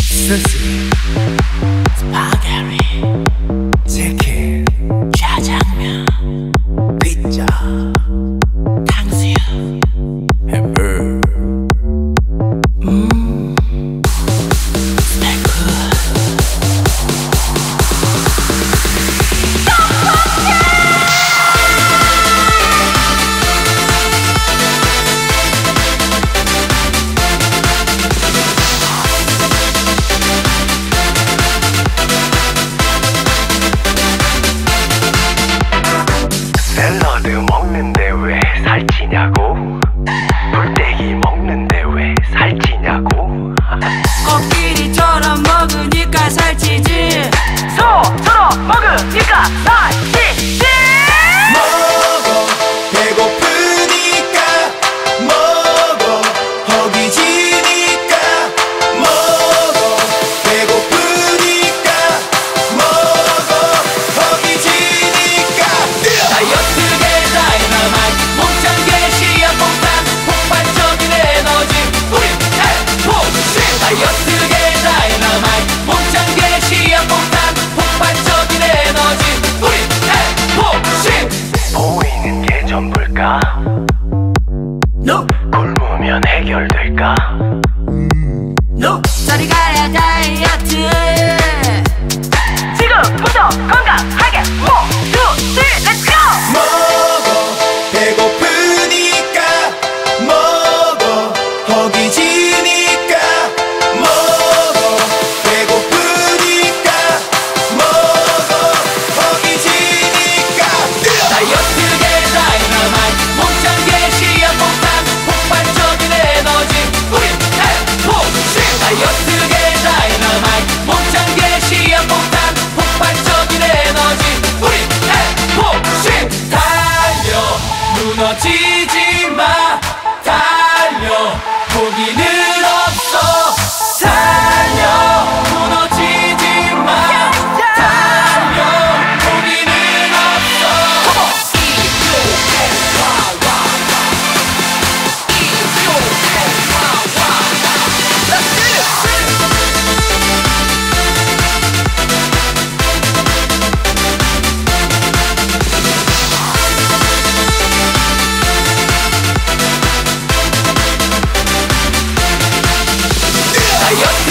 스시, 스파게티, 치킨, 짜장면, 피자, 탕수육, 햄버거, 스테이크. 샐러드 먹는데 왜 살찌냐고? 불떼기 먹는데 왜 살찌냐고? 코끼리처럼 먹으니까 살찌지. 소처럼 먹으니까 살찌지. 먹어 배고프니까 먹어 허기지니까 먹어 배고프니까 먹어 허기지니까. 다이어트계 다이너마이트 몽창계 시야 폭탄 폭발적인 에너지 우리 해보심. 다이어트계 다이너마이트 몽창계 시야 폭탄 폭발적인 에너지 우리 해보심. 보이는 게 전부일까? No, 굶으면 해결될까? no. 저리 가야 다이어트. 지금부터 건강하게 모두들 Let's go! 먹어 배고프니까 먹어 허기지니까 먹어 배고프니까 먹어 허기지니까. 다이어트계 다이너마이트 몽창계 시야 폭탄 폭발적인 에너지 우리 해보심. 다이어트계 다이너마이트 몽창계 시야 폭탄 폭발적인 에너지 우리 해보심. 달려 무너지지 마. 달려 포기는 없어. 달려 무너지지 마. 달려 포기는 없어. 다이어트